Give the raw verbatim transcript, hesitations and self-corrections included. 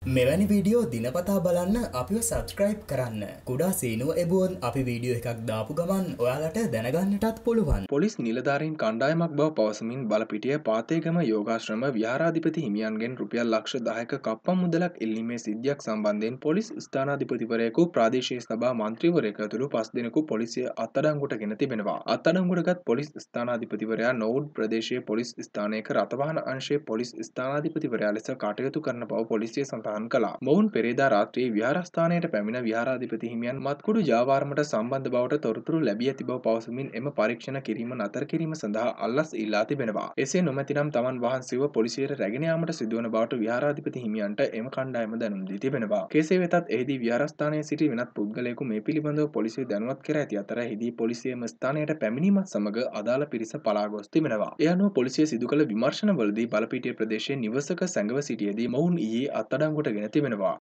මෙවැනි වීඩියෝ දිනපතා බලන්න අපිව සබස්ක්‍රයිබ් කරන්න. කුඩා සීනුව එබුවන් අපි වීඩියෝ එකක් දාපු ගමන් ඔයාලට දැනගන්නටත් පුළුවන්. පොලිස් නිලධාරීන් කණ්ඩායමක් බව පවසමින් බලපිටිය පාතේගම යෝගාශ්‍රම විහාරාධිපති හිමියන්ගෙන් රුපියල් ලක්ෂ දහයක කප්පම් මුදලක් එල්ලීමේ සිද්ධියක් සම්බන්ධයෙන් පොලිස් ස්ථානාධිපතිවරයෙකු ප්‍රාදේශීය සභා මන්ත්‍රීවරයෙකු ඇතුළු පස් දෙනෙකු පොලිසිය අත්අඩංගුවට ගෙන තිබෙනවා. අත්අඩංගුවටගත් පොලිස් ස්ථානාධිපතිවරයා නොවුඩ් ප්‍රදේශීය පොලිස් ස්ථානයක රථවාහන අංශයේ පොලිස් ස්ථානාධිපතිවරයා ලෙස කටයුතු කරන බව පොලිසිය සඳහන් කළා. මොවුන් පෙරේදා රාත්‍රියේ විහාරස්ථානයට පැමිණ විහාරාධිපති හිමියන් මත්කුඩු ජාවාරමට සම්බන්ධ බවට තොරතුරු ලැබී ඇති බව පවසමින් එම පරීක්ෂණ කිරීම නතර කිරීම සඳහා අල්ලස් ඉල්ලා තිබෙනවා. එසේ නොමැතිනම් තමන් වහන්සේව පොලිසියට රැගෙන යාමට සිදුවන බවට විහාරාධිපති හිමියන්ට එම කණ්ඩායම දැනුම් දී තිබෙනවා. කෙසේ වෙතත් එහිදී විහාරස්ථානයේ සිටි වෙනත් පුද්ගලයෙකු මේ පිළිබඳව පොලිසිය දැනුවත් කර ඇති අතර එහිදී පොලිසිය එම ස්ථානයට පැමිණීමත් සමග අදාළ පිරිස පලා ගොස් තිබෙනවා. ඒ අනුව පොලිසිය සිදු කළ විමර්ශනවලදී බලපිටිය ප්‍රදේශයේ නිවසක සැඟව සිටියදී මොවුන් ඊයේ අත්අඩංගුවට ගෙන තිබෙනවා.